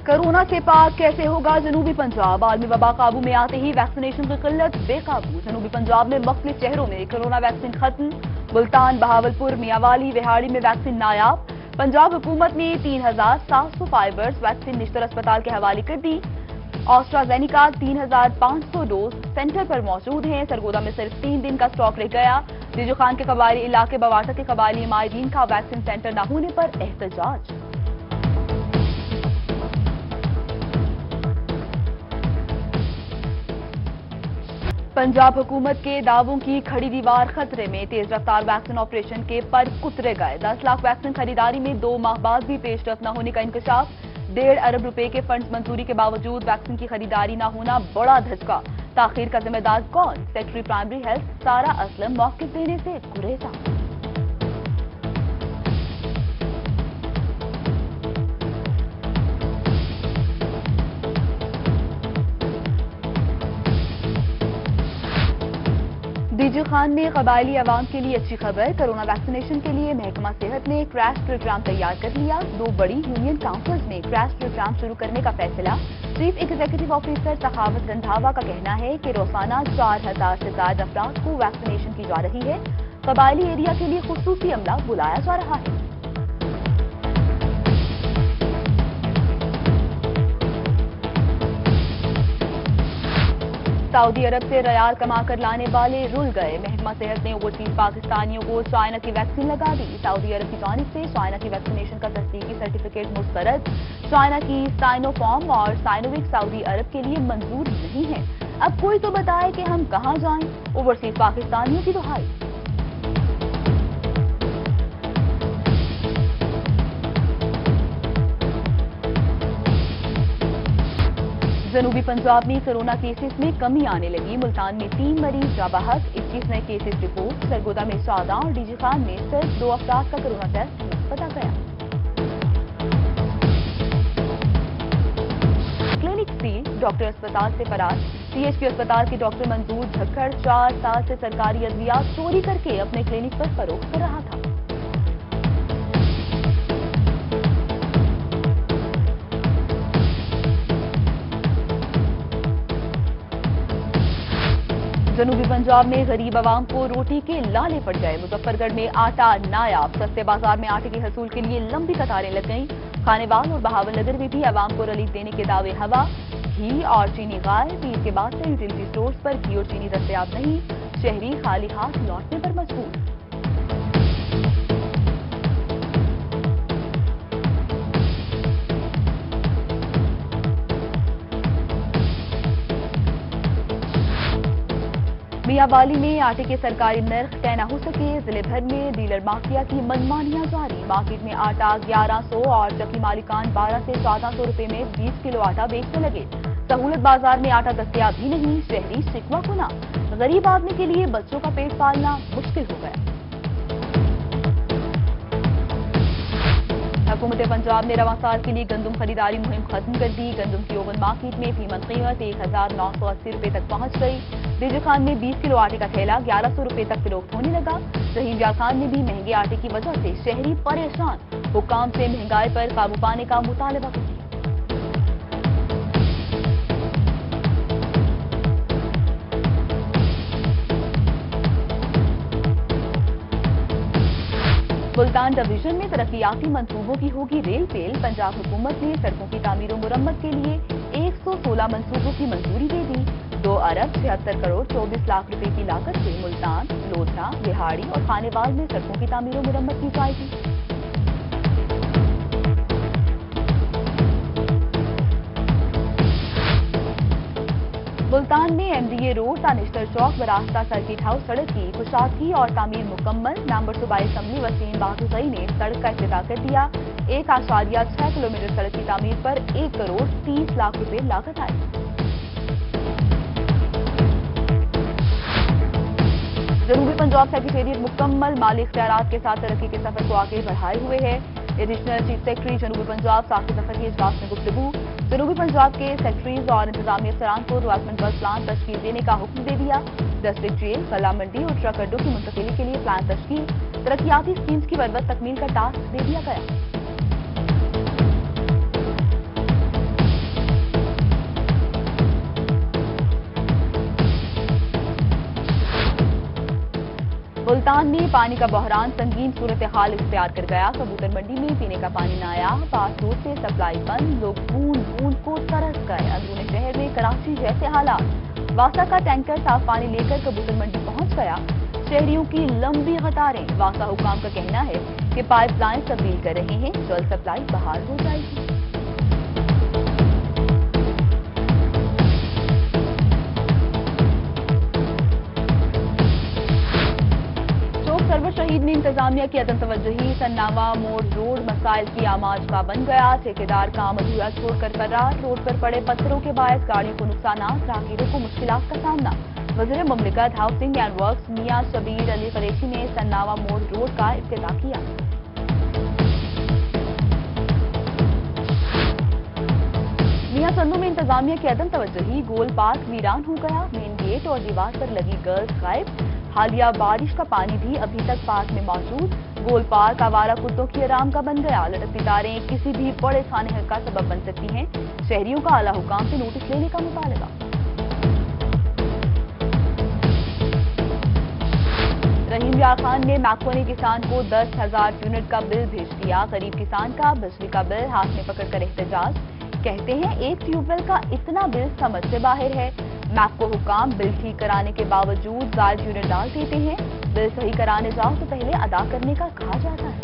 Corona से पाक कैसे होगा जनूबी पंजाब। आलमी वबा काबू में आते ही वैक्सीनेशन की किल्लत बेकाबू। जनूबी पंजाब में मुख्तलिफ शहरों में कोरोना वैक्सीन खत्म। मुल्तान, बहावलपुर, मियांवाली, विहाड़ी में वैक्सीन नायाब। पंजाब हुकूमत ने 3700 फाइबर्स वैक्सीन निश्तर अस्पताल के हवाले कर दी। ऑस्ट्राजेनिका 3500 डोज सेंटर पर मौजूद हैं। सरगोदा में सिर्फ 3 दिन का स्टॉक रह गया। दीजू खान के कबायली इलाके बवाटा के कबायली माहिदीन का वैक्सीन सेंटर न होने पर एहतजाज। पंजाब हुकूमत के दावों की खड़ी दीवार खतरे में। तेज रफ्तार वैक्सीन ऑपरेशन के पर कुतरे गए। 10 लाख वैक्सीन खरीदारी में 2 माह बाद भी पेशरफ न होने का इंकशाफ। 1.5 अरब रुपए के फंड्स मंजूरी के बावजूद वैक्सीन की खरीदारी न होना बड़ा धचका। ताखीर का जिम्मेदार कौन? सेक्रेटरी प्राइमरी हेल्थ सारा असलम मौक़िफ़ देने से गुरेजा। दीजू खान ने कबायली अवाम के लिए अच्छी खबर। कोरोना वैक्सीनेशन के लिए महकमा सेहत ने क्रैश प्रोग्राम तैयार कर लिया। 2 बड़ी यूनियन काउंसिल्स में क्रैश प्रोग्राम शुरू करने का फैसला। Chief executive officer Sakhawat Randhawa का कहना है कि रोजाना 4000 से ज्यादा अफराद को वैक्सीनेशन की जा रही है। कबायली एरिया के लिए खुसूसी अमला बुलाया जा रहा है। सऊदी अरब से रियाल कमा कर लाने वाले रुल गए। महकमा सेहत ने ओवरसीज पाकिस्तानियों को चाइना की वैक्सीन लगा दी। सऊदी अरब की जानिब से चाइना की वैक्सीनेशन का तस्दीकी सर्टिफिकेट मुस्तरद। चाइना की साइनोफॉर्म और साइनोविक सऊदी अरब के लिए मंजूर नहीं है। अब कोई तो बताए कि हम कहां जाएं। ओवरसीज पाकिस्तानियों की दुहाई। जनूबी पंजाब में कोरोना केसेस में कमी आने लगी। मुल्तान में 3 मरीज जाबाहक, 21 नए केसेस रिपोर्ट। सरगोदा में 14 और डीजी खान में सिर्फ 2 अफराद का कोरोना टेस्ट मुस्बत आ गया। क्लिनिक सील, डॉक्टर अस्पताल से फरार। सीएचपी अस्पताल के डॉक्टर मंजूर झक्कड़ 4 साल से सरकारी अद्वियात चोरी करके अपने क्लिनिक पर फरोख्त कर रहा था। जनूबी पंजाब में गरीब आवाम को रोटी के लाले पड़ गए। मुजफ्फरगढ़ में आटा नायाब। सस्ते बाजार में आटे के हसूल के लिए लंबी कतारें लग गईं। खानेवाल और बहावल नगर में भी आवाम को रिलीफ देने के दावे हवा। घी और चीनी गायब। ईद के बाद से यूटिलिटी स्टोर्स पर घी और चीनी दस्तयाब नहीं। शहरी खाली हाथ लौटने पर मजबूर। मियांवाली में आटे के सरकारी नर्ख तय न हो सके। जिले भर में डीलर माफिया की मनमानियां जारी। मार्केट में आटा 1100 और चक्की मालिकान 12 से 1400 रुपए में 20 किलो आटा बेचने लगे। सहूलत बाजार में आटा दस्तयाब ही नहीं। शहरी शिकवा गुना। गरीब आदमी के लिए बच्चों का पेट पालना मुश्किल हो गया। हुकूमत पंजाब ने रवां साल के लिए गंदम खरीदारी मुहिम खत्म कर दी। गंदम की ओवन मार्केट में फीमत कीमत 1980 रुपए तक पहुंच गई। दीजू खान में 20 किलो आटे का थैला 1100 रुपए तक फरोख्त होने लगा। रहीम खान में भी महंगे आटे की वजह से शहरी परेशान। हुकाम से महंगाई पर काबू पाने का मुतालबा किया। मुल्तान डिवीजन में तरक्याती मंसूबों की होगी रेल पेल। पंजाब हुकूमत ने सड़कों की तामीर और मुरम्मत के लिए 116 मंसूबों की मंजूरी दे दी। 2 अरब 76 करोड़ 24 लाख रुपए की लागत से मुल्तान, लोधरा, विहाड़ी और खानेवाल में सड़कों की तामीर और मुरम्मत की जाएगी। मुल्तान में एमडीए रोड, तानिश्तर चौक, बरास्ता सर्किट हाउस सड़क की कुशादगी और तामीर मुकम्मल। मेंबर सूबाई असम्बली वसीम बागुसई ने सड़क का इफ्तिताह कर दिया। 1.6 किलोमीटर सड़क की तामीर पर 1 करोड़ 30 लाख रुपए लागत आई। जनूबी पंजाब सेक्रेटेरिएट मुकम्मल माली इख्तियारात के साथ तरक्की के सफर को आगे बढ़ाए हुए है। एडिशनल चीफ सेक्रेटरी जनूबी पंजाब साथी सफर के इजलास में गुफ्तगू। जनूबी पंजाब के सेक्रेटरीज और इंतजामी अफसरान को डेवलपमेंट बस प्लान तश्कील देने का हुक्म दे दिया। डिस्ट्रिक्ट जेल, गला मंडी और ट्रक अड्डों की मुंतकिली के लिए प्लान तश्कील। तरक्याती स्कीम्स की बरवक्त तकमील का टास्क दे दिया गया। मुल्तान में पानी का बहरान संगीन सूरत हाल इख्तियार कर गया। कबूतर मंडी में पीने का पानी न आया, पास रोड से सप्लाई बंद, लोग बूंद बूंद को तरस गए। अंदरूनी शहर में कराची जैसे हालात। वासा का टैंकर साफ पानी लेकर कबूतर मंडी पहुंच गया। शहरियों की लंबी कतारें। वासा हुकाम का कहना है कि पाइपलाइन तब्दील कर रहे हैं, जल्द सप्लाई बहाल हो जाएगी। सरवर शहीद में इंतजामिया की अदम तवज्जुही। सन्नावा मोड़ रोड मसाइल की आमाज का बन गया। ठेकेदार काम अधूरा छोड़कर फरार। रोड पर पड़े पत्थरों के बायस गाड़ियों को नुकसान, राहगीरों को मुश्किलात का सामना। वज़ीर मुमलिकत housing and works Mian Shabbir Ali Qureshi ने सन्नावा मोड़ रोड का इफ्तिताह किया। मियां संदू में इंतजामिया की अदम तवज्जुही। गोल पार्क वीरान हो गया। मेन गेट और दीवार पर लगी गर्ल्स गायब। हालिया बारिश का पानी भी अभी तक पार्क में मौजूद। गोल पार्क आवारा कुत्तों की आराम का बन गया। लटकती तारें किसी भी बड़े खाने का सबब बन सकती हैं। शहरियों का आला हुकाम से नोटिस लेने का मुतालबा। रहीम यार खान ने मैको ने किसान को 10,000 यूनिट का बिल भेज दिया। गरीब किसान का बिजली का बिल हाथ में पकड़कर एहतजाज। कहते हैं एक ट्यूबवेल का इतना बिल समझ से बाहर है। मैको हुकाम बिल ठीक कराने के बावजूद जायद यूनिट डाल देते हैं। बिल सही कराने जाओ तो पहले अदा करने का कहा जाता है।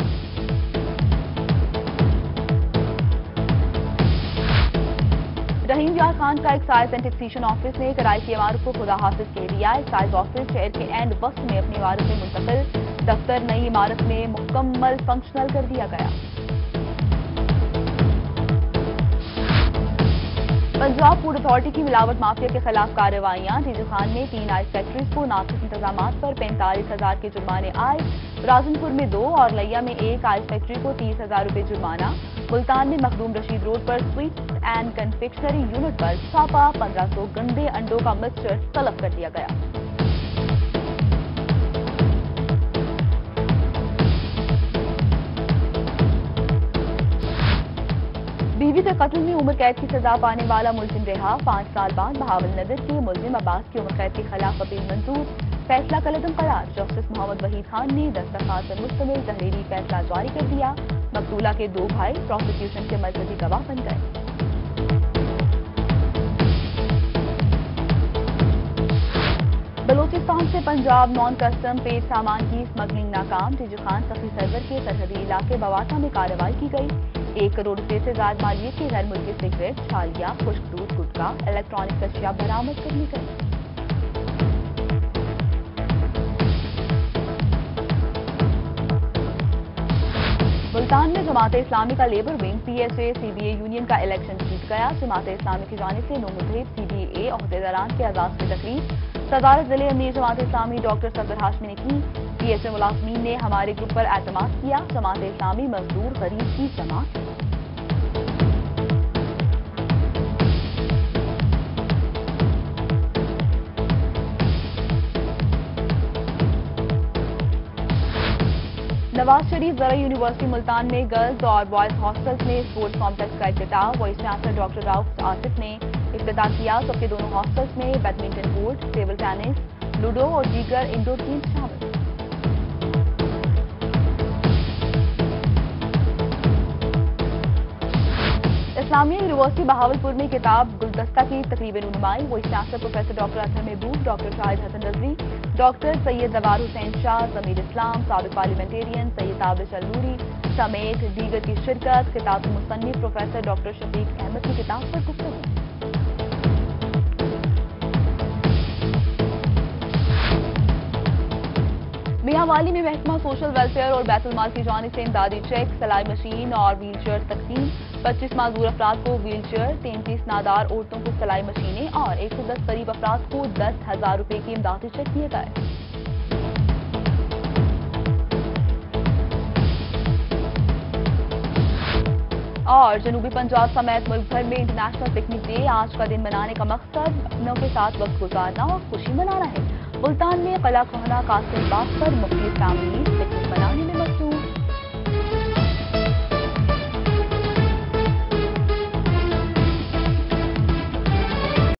रहीम यार खान का एक्साइज एंड टैक्सेशन ऑफिस ने कराई की इमारत को खुदा हाफिज कह दिया। एक्साइज ऑफिस शहर के एंड वक्त में अपनी इमारत में मुंतकिल। दफ्तर नई इमारत में मुकम्मल फंक्शनल कर दिया गया। पंजाब फूड अथॉरिटी की मिलावट माफिया के खिलाफ कार्रवाइयां। टीजू खान में 3 आइस फैक्ट्रीज को नाकिस इंतजाम पर 45,000 के जुर्माने आए। राजनपुर में 2 और लैया में 1 आइस फैक्ट्री को 30,000 रुपए जुर्माना। मुल्तान में मखदूम रशीद रोड पर स्वीट्स एंड कन्फेक्शनरी यूनिट पर छापा। 1500 गंदे अंडों का मिक्सचर तलब कर दिया गया। बीवी के कत्ल में उम्र कैद की सजा पाने वाला मुलजिम रहा। 5 साल बाद बहावल नगर के मुलजिम अब्बास की उम्र कैद के खिलाफ अपील मंजूर। फैसला कलदम करार। जस्टिस मोहम्मद वहीद खान ने दस्तखत पर मुश्तमिल तहरीरी फैसला जारी कर दिया। मकतूला के 2 भाई प्रोसिक्यूशन के मजहबी गवाह बन गए। बलोचिस्तान से पंजाब नॉन कस्टम पेड सामान की स्मगलिंग नाकाम। टीजू खान सखी सर्वर के सरहदी इलाके बवासा में कार्रवाई की गई। 1 करोड़ रुपए से ज्यादा मालियत के गैर मुल्की सिगरेट, छालिया, खुश्क दूध, गुटखा, इलेक्ट्रॉनिक अशिया बरामद कर ली गई। मुल्तान में जमात इस्लामी का labour wing PSA CBA union का इलेक्शन जीत गया। जमात इस्लामी की जानिब से नोमुद्दत CBA अहदेदारान के आजाद की तकरीब सदारत जिले अमीर जमात इस्लामी डॉक्टर सफदर हाशमी ने की। PSA मुलाजमीन ने हमारे ग्रुप पर एतमाद किया। जमात इस्लामी मजदूर गरीब की जमात। नवाज शरीफ ज़रा यूनिवर्सिटी मुल्तान में गर्ल्स और बॉयज हॉस्टल्स में स्पोर्ट्स कॉम्प्लेक्स का इफ्तिताह। Vice chancellor doctor Rauf Asif ने इफ्तिताह किया। सबके दोनों हॉस्टल्स में badminton court, table tennis, ludo और दीगर इंडोर गेम्स शामिल। इस्लामिया यूनिवर्सिटी बहावलपुर में किताब गुलदस्ता की तकरीबन रुनुमाई। Vice chancellor professor doctor Athar Mahboob, doctor Shahid Hasan Rizvi, doctor Syed Jawwar Hussain Shah, जमीर इस्लाम, साबिक पार्लियामेंटेरियन सैयद ताबिश अलनूरी समेत दीगर की शिरकत। किताब के मुसन्निफ प्रोफेसर डॉक्टर शफीक अहमद की किताब पर गुफ्तगू। मियांवाली में महकमा सोशल वेलफेयर और बैतुल माल की जानिब से इमदादी चेक, सिलाई मशीन और व्हील चेयर तकसीम। 25 माजूर अफराद को व्हील चेयर, 33 नादार औरतों को सिलाई मशीनें और 110 गरीब अफराद को 10,000 रुपए की इमदादी चेक दिए गए। और जनूबी पंजाब समेत मुल्क भर में इंटरनेशनल पिकनिक डे। आज का दिन मनाने का मकसद अपनों के साथ वक्त गुजारना और खुशी मनाना है। मुल्तान में कला कोहना कासिम बाग पर मुख्तलिफ फैमिली पिकनिक मनाने में